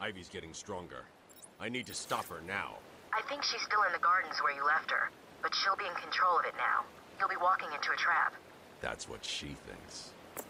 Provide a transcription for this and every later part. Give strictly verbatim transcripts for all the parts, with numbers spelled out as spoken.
Ivy's getting stronger. I need to stop her now. I think she's still in the gardens where you left her, but she'll be in control of it now. You'll be walking into a trap. That's what she thinks.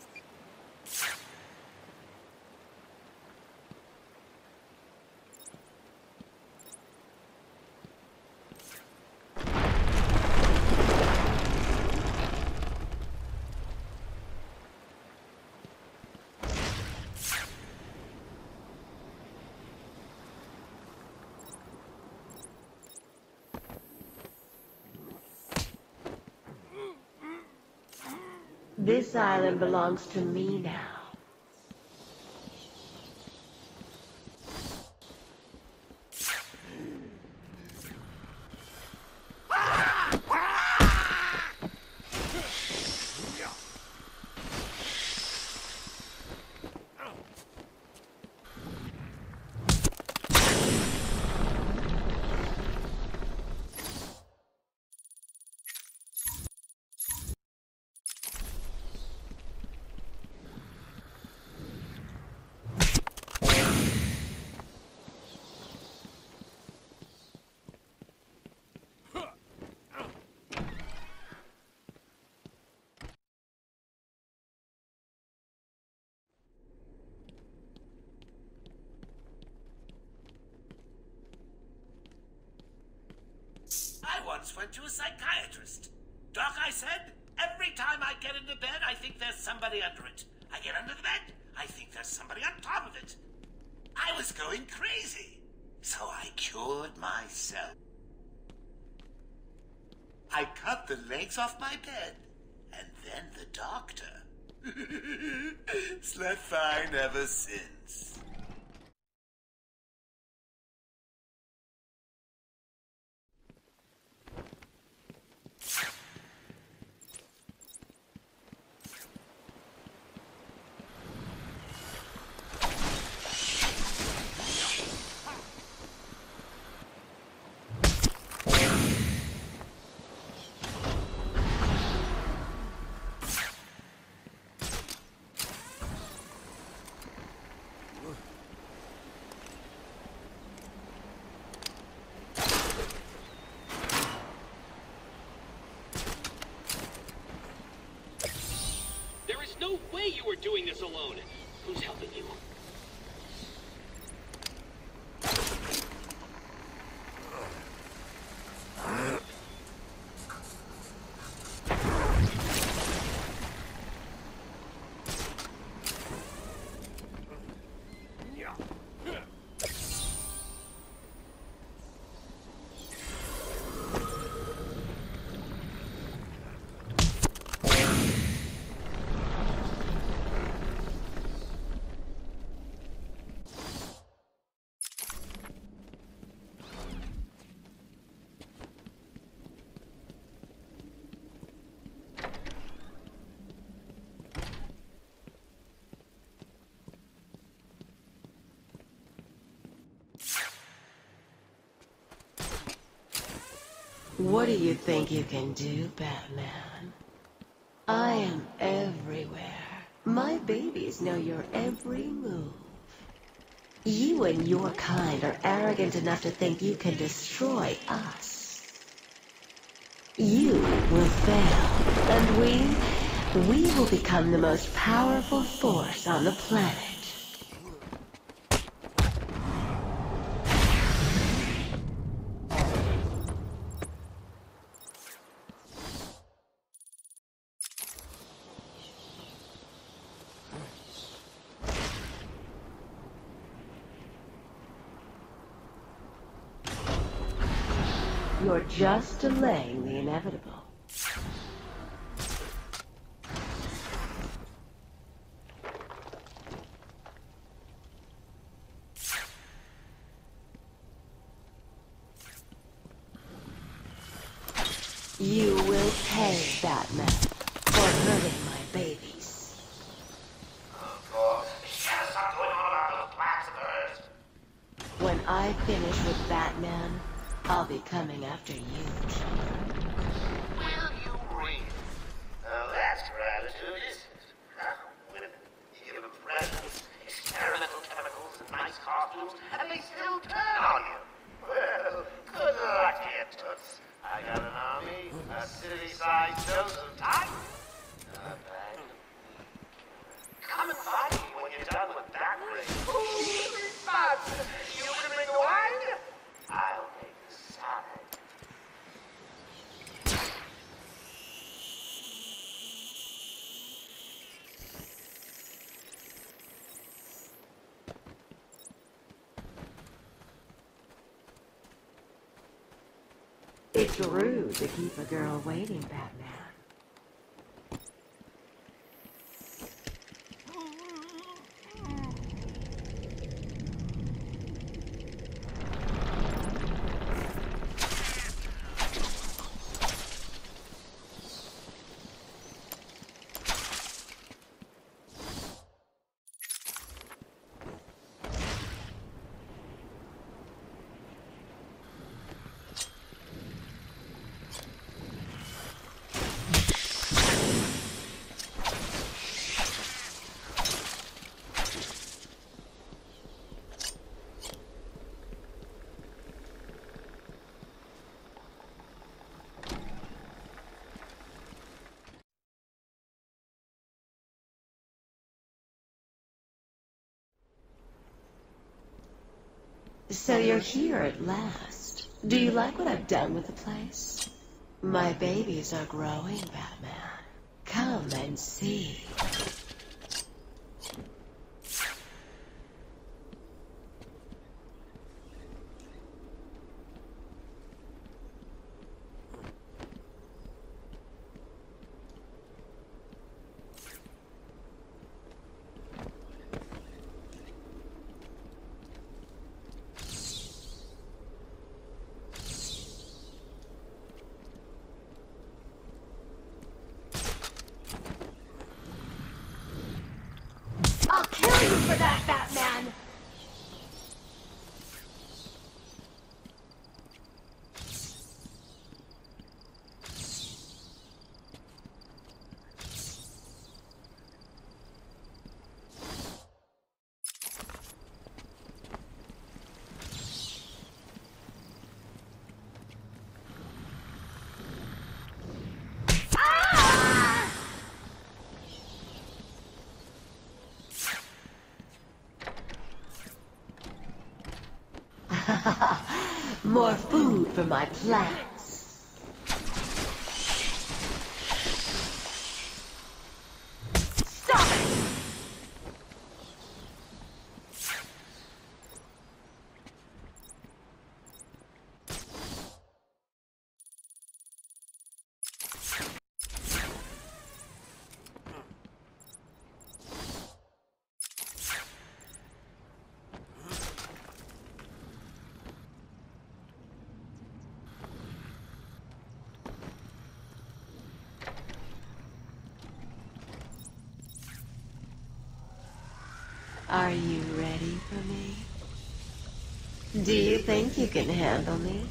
This island belongs to me now. I once went to a psychiatrist. Doc, I said, every time I get into bed, I think there's somebody under it. I get under the bed, I think there's somebody on top of it. I was going crazy, so I cured myself. I cut the legs off my bed, and then the doctor. Slept fine ever since. No way you were doing this alone. Who's helping you? What do you think you can do, Batman? I am everywhere. My babies know your every move. You and your kind are arrogant enough to think you can destroy us. You will fail, and we, we will become the most powerful force on the planet. You're just delaying the inevitable. You will pay, Batman, for hurting my babies. Oh, God. She has something going on about those plants of hers. When I finish with Batman, I'll be coming after you. Will you really? Oh, that's gratitude, isn't it? Now, women, give them presents, experimental chemicals, and nice coffee. problems, and they still turn on you. Well, good luck here, Toots. I got an army, a city-sized dose of time. Not bad. Come and find me when you're done with that ring. Ooh, fun! You can bring the wine? I'll make the salad. It's rude to keep a girl waiting, Batman. So you're here at last. Do you like what I've done with the place? My babies are growing, Batman. Come and see. I'll kill you for that, Batman! More food for my plants. Stop it! Are you ready for me? Do you think you can handle me?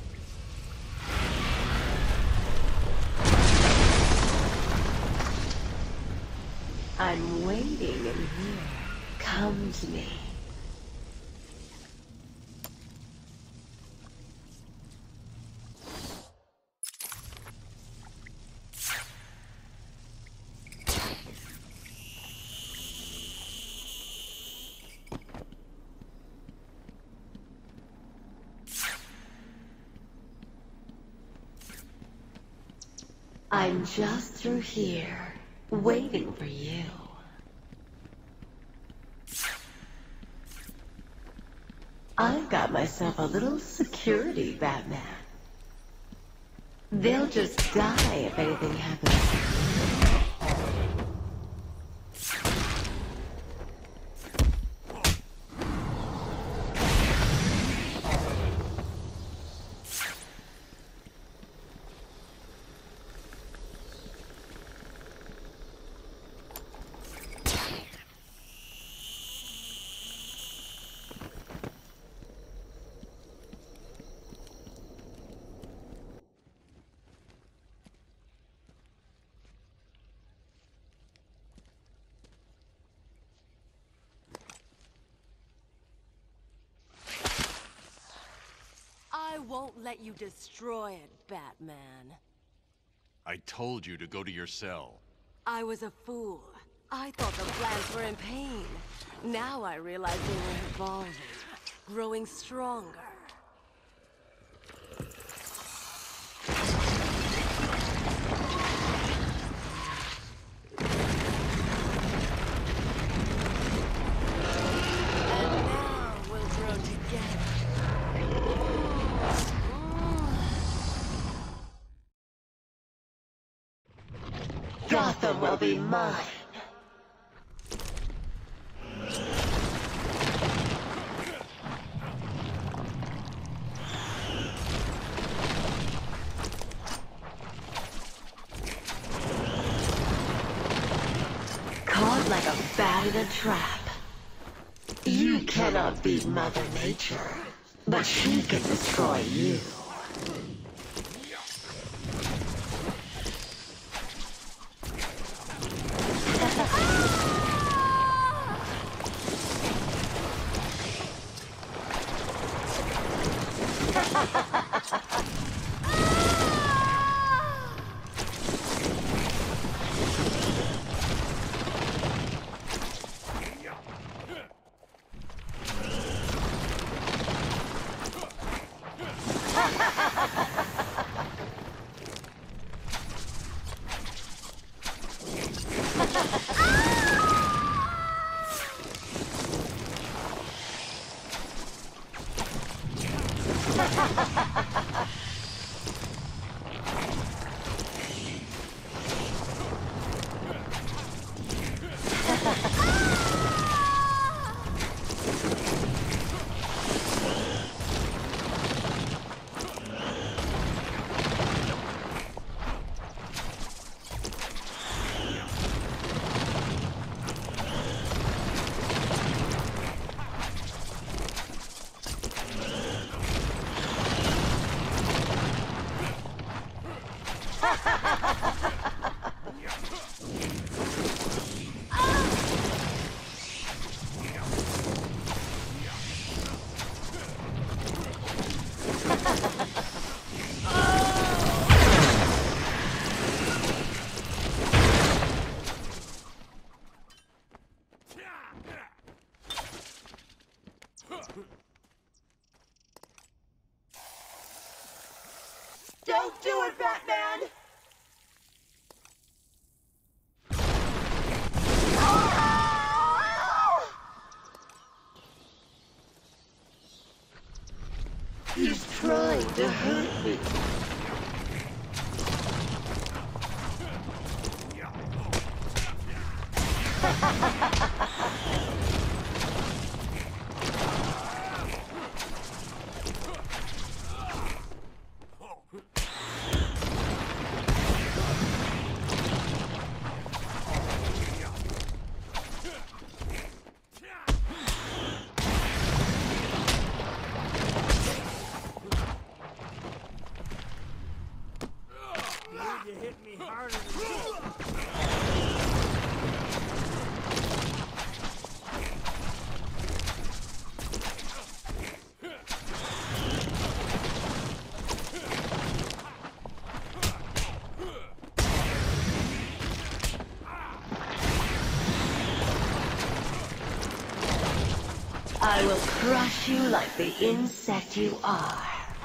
I'm waiting in here. Come to me. I'm just through here, waiting for you. I've got myself a little security, Batman. They'll just die if anything happens. won't let you destroy it, Batman. I told you to go to your cell. I was a fool. I thought the plants were in pain. Now I realize they were evolving, growing stronger. And now we'll grow together. Gotham will be mine. Caught like a bat in a trap. You cannot beat Mother Nature, but she can destroy you. Don't do it, Batman! He's trying to hurt me. You hit me harder than I will crush you like the insect you are.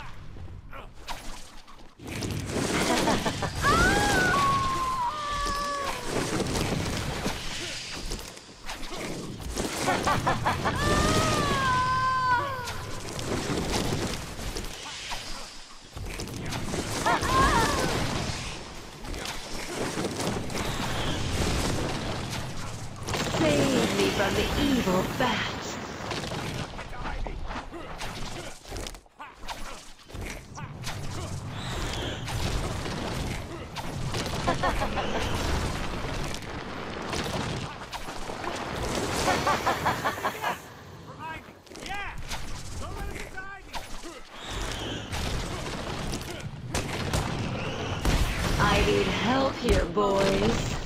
Save me from the evil bat. I need help here, boys.